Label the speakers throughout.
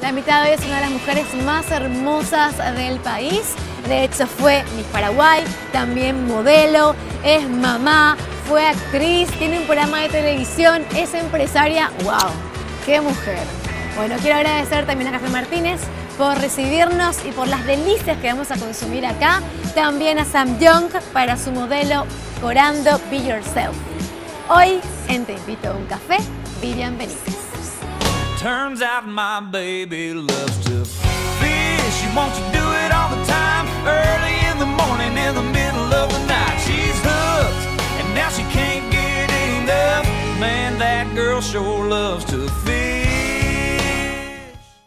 Speaker 1: La invitada hoy es una de las mujeres más hermosas del país. De hecho, fue Miss Paraguay, también modelo, es mamá, fue actriz, tiene un programa de televisión, es empresaria. ¡Wow! ¡Qué mujer! Bueno, quiero agradecer también a Café Martínez por recibirnos y por las delicias que vamos a consumir acá. También a Sam Young para su modelo Corando Be Yourself. Hoy en Te Invito a un Café, Vivian Benítez.
Speaker 2: Turns out my baby loves to fish. She wants to do it all the time. Early in the morning, in the middle of the night. She's hooked, and now she can't get enough. Man, that girl sure loves to fish.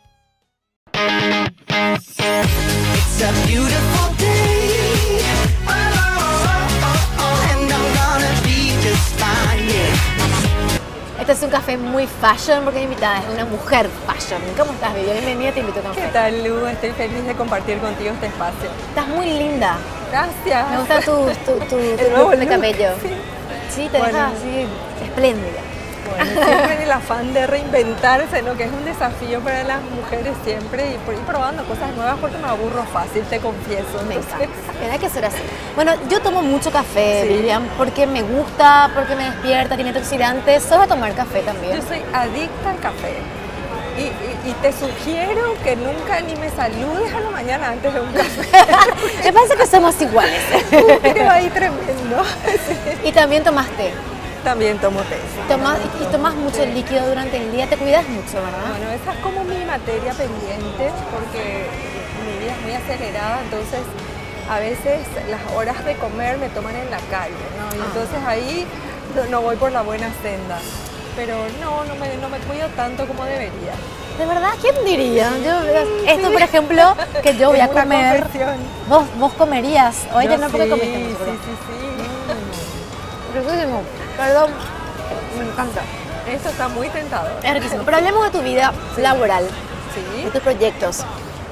Speaker 2: It's a beautiful day. Oh, oh, oh, oh, and I'm gonna be just fine, yeah.
Speaker 1: Este es un café muy fashion porque mi invitada es una mujer fashion. ¿Cómo estás, Vivian? Bienvenida, Te Invito a un Café.
Speaker 3: ¿Qué tal, Lu? Estoy feliz de compartir contigo este espacio.
Speaker 1: Estás muy linda.
Speaker 3: Gracias.
Speaker 1: Me gusta tu
Speaker 3: El nuevo
Speaker 1: look de
Speaker 3: look,
Speaker 1: cabello.
Speaker 3: sí.
Speaker 1: Sí, te deja así espléndida.
Speaker 3: Bueno, siempre en el afán de reinventarse, ¿no? Que es un desafío para las mujeres siempre y por ir probando cosas nuevas porque me aburro fácil, te confieso.
Speaker 1: Me
Speaker 3: Entonces,
Speaker 1: encanta. Hay que ser así. Bueno, yo tomo mucho café,
Speaker 3: Sí.
Speaker 1: Vivian, porque me gusta, porque me despierta, tiene antioxidantes. ¿Sos de tomar café también?
Speaker 3: yo soy adicta al café. Y te sugiero que nunca ni me saludes a la mañana antes de un café.
Speaker 1: Me parece que somos iguales.
Speaker 3: Te va a ir tremendo.
Speaker 1: Y también tomas té.
Speaker 3: También tomo té.
Speaker 1: Y tomas mucho líquido durante el día. Te cuidas mucho, ¿verdad?
Speaker 3: Bueno, esa es como mi materia pendiente porque mi vida es muy acelerada, entonces a veces las horas de comer me toman en la calle, ¿no? Y entonces ahí no voy por la buena senda. Pero no me cuido tanto como debería.
Speaker 1: ¿De verdad? ¿Quién diría? Esto, por ejemplo, que yo voy a
Speaker 3: Es una
Speaker 1: comer.
Speaker 3: confesión.
Speaker 1: ¿Vos comerías? Hoy
Speaker 3: Yo
Speaker 1: no porque
Speaker 3: sí,
Speaker 1: comiste mucho, ¿verdad?
Speaker 3: sí.
Speaker 1: Riquísimo. Perdón, me encanta.
Speaker 3: Esto está muy tentador.
Speaker 1: Es riquísimo. Pero hablemos de tu vida laboral,
Speaker 3: Sí.
Speaker 1: de tus proyectos.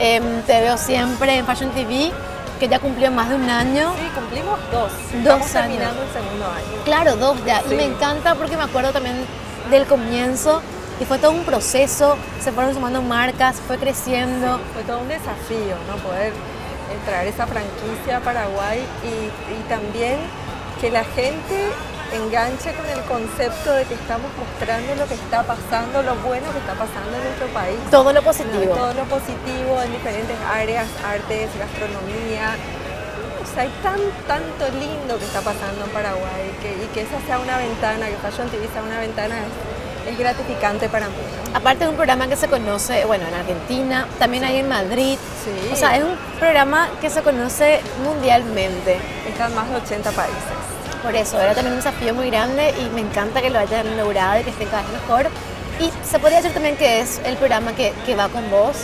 Speaker 1: Te veo siempre en Fashion TV, que ya cumplió más de un año.
Speaker 3: Sí, cumplimos dos.
Speaker 1: Dos
Speaker 3: Estamos
Speaker 1: años.
Speaker 3: terminando el segundo año.
Speaker 1: Claro, 2 ya.
Speaker 3: Sí.
Speaker 1: Y me encanta porque me acuerdo también del comienzo y fue todo un proceso. Se fueron sumando marcas, fue creciendo.
Speaker 3: Fue todo un desafío, ¿no? Poder traer esa franquicia a Paraguay y también que la gente enganche con el concepto de que estamos mostrando lo que está pasando, lo bueno que está pasando en nuestro país.
Speaker 1: Todo lo
Speaker 3: ¿no?
Speaker 1: positivo.
Speaker 3: Todo lo positivo en diferentes áreas, artes, gastronomía. O sea, hay tanto lindo que está pasando en Paraguay y que esa sea una ventana, que Fashion TV sea una ventana es gratificante para mí, ¿no?
Speaker 1: Aparte es un programa que se conoce, bueno, en Argentina, también hay en Madrid.
Speaker 3: Sí.
Speaker 1: O sea, es un programa que se conoce mundialmente.
Speaker 3: Están más de 80 países.
Speaker 1: Por eso, era también un desafío muy grande y me encanta que lo hayan logrado y que esté cada vez mejor. Y se podría decir también que es el programa que va con vos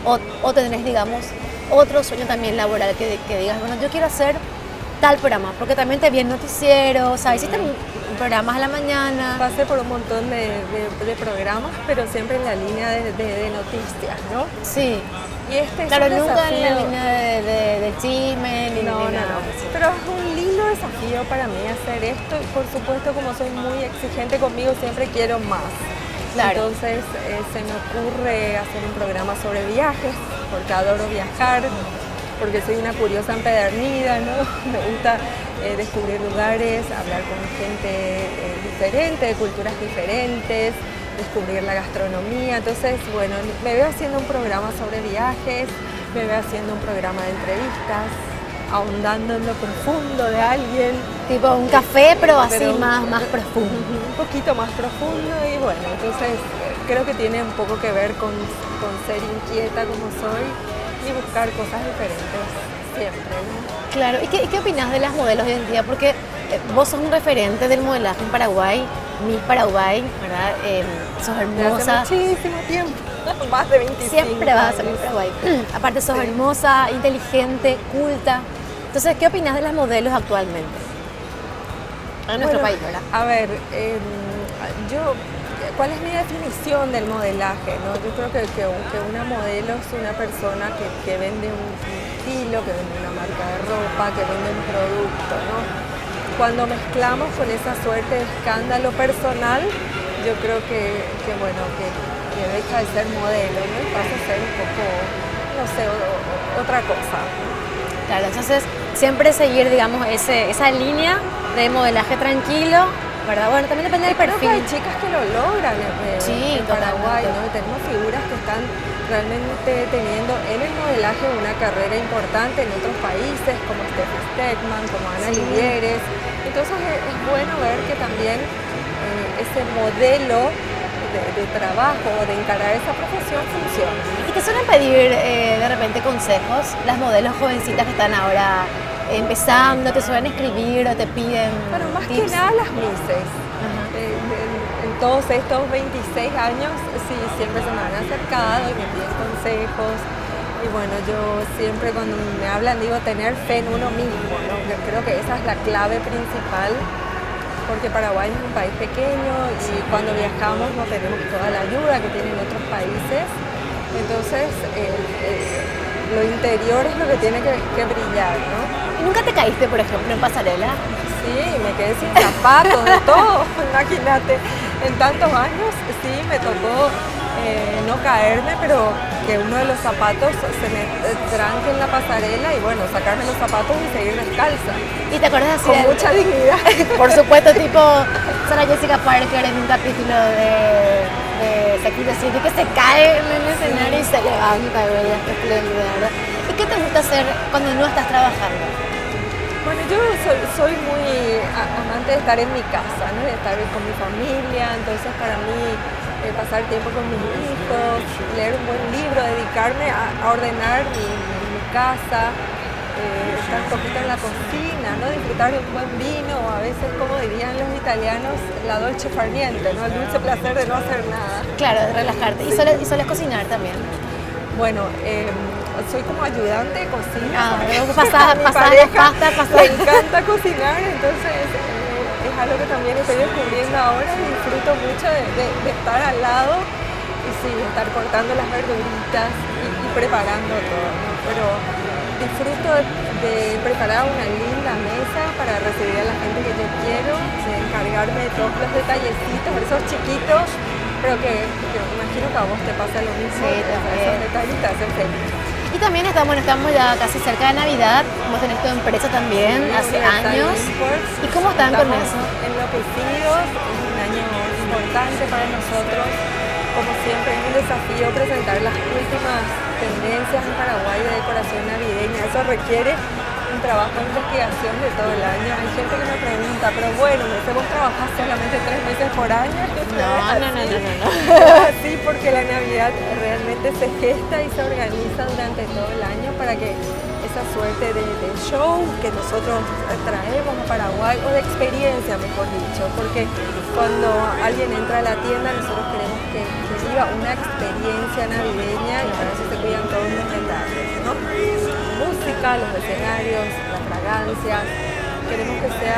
Speaker 1: o tenés, digamos, otro sueño también laboral que digas, bueno, yo quiero hacer tal programa, porque también te vi en noticiero, o sea, hiciste programas a la mañana.
Speaker 3: Pasé por un montón de programas, pero siempre en la línea de noticias, ¿no?
Speaker 1: Sí,
Speaker 3: Y este es
Speaker 1: claro,
Speaker 3: un
Speaker 1: nunca en la
Speaker 3: desafío.
Speaker 1: línea de chisme ni
Speaker 3: No,
Speaker 1: ni nada.
Speaker 3: Pero es un lindo desafío para mí hacer esto y por supuesto como soy muy exigente conmigo siempre quiero más.
Speaker 1: Claro.
Speaker 3: Entonces se me ocurre hacer un programa sobre viajes porque adoro viajar, porque soy una curiosa empedernida, ¿no? Me gusta descubrir lugares, hablar con gente diferente, de culturas diferentes, descubrir la gastronomía. Entonces, bueno, me veo haciendo un programa sobre viajes, me veo haciendo un programa de entrevistas, ahondando en lo profundo de alguien.
Speaker 1: Tipo un café, pero así
Speaker 3: Pero-
Speaker 1: más profundo.
Speaker 3: Un poquito más profundo y bueno, entonces creo que tiene un poco que ver con ser inquieta como soy y buscar cosas diferentes siempre, ¿no?
Speaker 1: Claro, ¿y qué opinás de las modelos hoy en día? Porque vos sos un referente del modelaje en Paraguay, Miss Paraguay, ¿verdad? Sos
Speaker 3: De
Speaker 1: hermosa,
Speaker 3: hace muchísimo tiempo, más de 25
Speaker 1: siempre vas a ser Miss
Speaker 3: años.
Speaker 1: Paraguay. Aparte sos
Speaker 3: Sí.
Speaker 1: hermosa, inteligente, culta. Entonces, ¿qué opinás de las modelos actualmente? En nuestro
Speaker 3: Bueno,
Speaker 1: país, ¿verdad?
Speaker 3: A ver, ¿cuál es mi definición del modelaje? ¿No? Yo creo que una modelo es una persona que vende un estilo, que vende una marca de ropa, que vende un producto, ¿no? Cuando mezclamos con esa suerte de escándalo personal, yo creo que deja de ser modelo, ¿no? Y pasa a ser un poco, no sé, otra cosa.
Speaker 1: Claro, entonces siempre seguir, digamos, esa línea de modelaje tranquilo, ¿verdad? Bueno, también depende del
Speaker 3: Creo que
Speaker 1: perfil.
Speaker 3: hay chicas que lo logran
Speaker 1: Sí,
Speaker 3: en Paraguay,
Speaker 1: totalmente.
Speaker 3: ¿no? Y tenemos figuras que están realmente teniendo en el modelaje una carrera importante en otros países, como Steffi Stegman, como Ana Livieres. Entonces es bueno ver que también ese modelo de trabajo, de encarar esa profesión funciona.
Speaker 1: Y te suelen pedir de repente consejos las modelos jovencitas que están ahora empezando, te suelen escribir o te piden
Speaker 3: Pero más
Speaker 1: tips.
Speaker 3: que nada las Misses. En todos estos 26 años, sí, siempre se me han acercado y me piden consejos. Y bueno, yo siempre cuando me hablan digo tener fe en uno mismo, ¿no? Que creo que esa es la clave principal, porque Paraguay es un país pequeño y cuando viajamos no tenemos toda la ayuda que tienen otros países. Entonces, lo interior es lo que tiene que brillar, ¿no?
Speaker 1: ¿Y nunca te caíste, por ejemplo, en pasarela?
Speaker 3: Sí, me quedé sin zapatos, de todo, imagínate. En tantos años, sí, me tocó no caerme, pero que uno de los zapatos se me tranque en la pasarela y bueno, sacarme los zapatos y seguir descalza.
Speaker 1: ¿Y te acuerdas así?
Speaker 3: Con mucha dignidad.
Speaker 1: Por supuesto, tipo Sarah Jessica Parker en un capítulo de Sex and the City que se cae en el escenario y se levanta, ¿verdad? Qué espléndida, ¿verdad? ¿Y qué te gusta hacer cuando no estás trabajando?
Speaker 3: Bueno, yo soy muy amante de estar en mi casa, ¿no? De estar con mi familia, entonces para mí pasar tiempo con mis hijos, leer un buen libro, dedicarme a ordenar mi casa, estar un poquito en la cocina, ¿no? Disfrutar de un buen vino, o a veces, como dirían los italianos, la dolce far niente, ¿no? El dulce placer de no hacer nada.
Speaker 1: Claro, de relajarte.
Speaker 3: Sí.
Speaker 1: ¿Y sueles cocinar también?
Speaker 3: Bueno, soy como ayudante de cocina.
Speaker 1: Pasás
Speaker 3: Mi
Speaker 1: las
Speaker 3: pareja
Speaker 1: pastas,
Speaker 3: le encanta cocinar, entonces es algo que también estoy descubriendo ahora y disfruto mucho de estar al lado y sí, estar cortando las verduritas y preparando todo, ¿no? Pero disfruto de preparar una linda mesa para recibir a la gente que yo quiero, de encargarme de todos los detallecitos, esos chiquitos, pero que imagino que a vos te pasa lo mismo.
Speaker 1: Sí, también.
Speaker 3: Esos detalles te hacen feliz.
Speaker 1: Y también estamos ya casi cerca de Navidad, vos tenés tu empresa también, hace
Speaker 3: Universal
Speaker 1: años.
Speaker 3: Imports.
Speaker 1: ¿Y cómo están con
Speaker 3: Estamos
Speaker 1: eso?
Speaker 3: enloquecidos, es un año importante para nosotros. Como siempre es un desafío presentar las últimas tendencias en Paraguay de decoración navideña. Eso requiere un trabajo de investigación de todo el año. Hay gente que me pregunta, pero bueno, ¿vos trabajás solamente 3 meses por año?
Speaker 1: No.
Speaker 3: Sí, porque la Navidad realmente se gesta y se organiza durante todo el año para que esa suerte de show que nosotros traemos a Paraguay, o de experiencia, mejor dicho, porque cuando alguien entra a la tienda nosotros queremos que viva una experiencia navideña y para eso se cuidan todos los detalles, ¿no? Música, los escenarios, las fragancias, queremos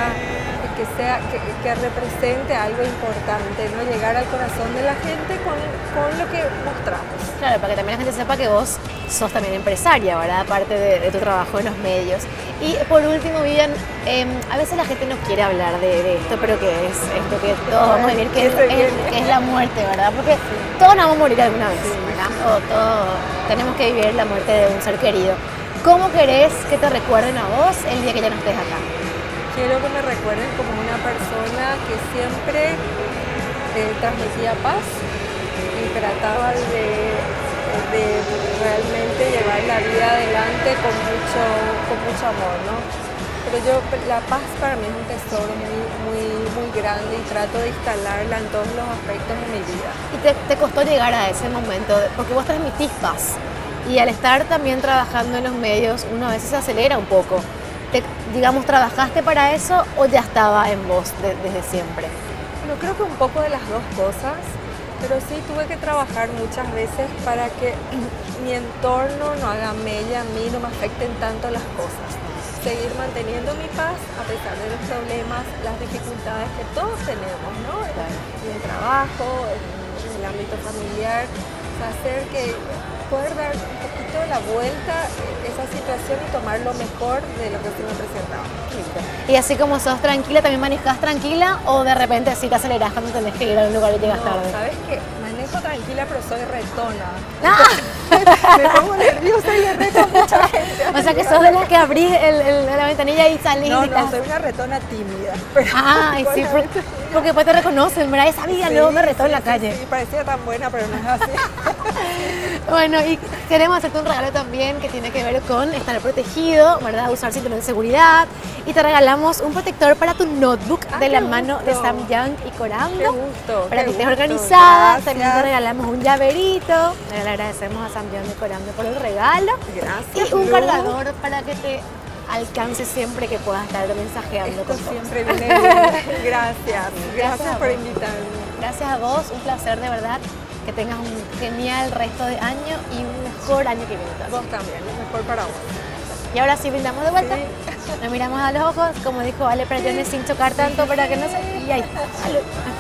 Speaker 3: que represente algo importante, ¿no? Llegar al corazón de la gente con lo que mostramos.
Speaker 1: Claro, para que también la gente sepa que vos sos también empresaria, ¿verdad? Aparte de tu trabajo en los medios. Y por último, Vivian, a veces la gente no quiere hablar de esto, pero que es esto que todos vamos a vivir, que es la muerte, ¿verdad? Porque todos nos vamos a morir alguna vez, ¿verdad? O todos tenemos que vivir la muerte de un ser querido. ¿Cómo querés que te recuerden a vos el día que ya no estés acá?
Speaker 3: Quiero que me recuerden como una persona que siempre transmitía paz y trataba de realmente llevar la vida adelante con mucho amor, ¿no? Pero la paz para mí es un tesoro muy grande y trato de instalarla en todos los aspectos de mi vida.
Speaker 1: ¿Y te costó llegar a ese momento? Porque vos transmitís paz. Y al estar también trabajando en los medios, uno a veces se acelera un poco. Digamos, ¿trabajaste para eso o ya estaba en vos desde siempre?
Speaker 3: Bueno, creo que un poco de las dos cosas, pero sí tuve que trabajar muchas veces para que mi entorno no haga mella a mí, no me afecten tanto las cosas. Seguir manteniendo mi paz a pesar de los problemas, las dificultades que todos tenemos, ¿no? En el trabajo, en el ámbito familiar, o sea, poder dar un poquito la vuelta a esa situación y tomar lo mejor de lo que se me presentaba.
Speaker 1: Y así como sos tranquila, ¿también manejás tranquila o de repente así te acelerás cuando tenés que ir a un lugar y llegas tarde?
Speaker 3: No, ¿sabes qué? Manejo manejo tranquila, pero soy retona.
Speaker 1: Ah.
Speaker 3: Me pongo nerviosa y le reto a mucha gente.
Speaker 1: O sea que sos de las que abrís la ventanilla y salís.
Speaker 3: No,
Speaker 1: y
Speaker 3: no, soy una retona tímida. Pero
Speaker 1: Ay, sí, porque después te reconocen, ¿verdad? Esa amiga luego me retó en la calle.
Speaker 3: Sí, parecía tan buena, pero no es así.
Speaker 1: Bueno, y queremos hacerte un regalo también que tiene que ver con estar protegido, ¿verdad? Usar cinturón de seguridad. Y te regalamos un protector para tu notebook de la mano de Sam Young y Corambo.
Speaker 3: Qué gusto.
Speaker 1: Para que estés
Speaker 3: gusto.
Speaker 1: organizada.
Speaker 3: Gracias.
Speaker 1: También te regalamos un llaverito. Le agradecemos a Sam Young y Corambo por el regalo.
Speaker 3: Gracias.
Speaker 1: Y un
Speaker 3: Lu.
Speaker 1: cargador para que te alcance siempre que puedas estar mensajeando
Speaker 3: Esto
Speaker 1: con todos.
Speaker 3: siempre viene bien. Gracias. Gracias
Speaker 1: a
Speaker 3: por
Speaker 1: vos.
Speaker 3: invitarme.
Speaker 1: Gracias a vos, un placer de verdad. Que tengas un genial resto de año y un mejor año que viene.
Speaker 3: Vos también, lo mejor para vos.
Speaker 1: Y ahora sí brindamos de vuelta.
Speaker 3: Sí.
Speaker 1: Nos miramos a los ojos, como dijo Ale Prayones, sin chocar tanto para que no se... Y ahí, salud.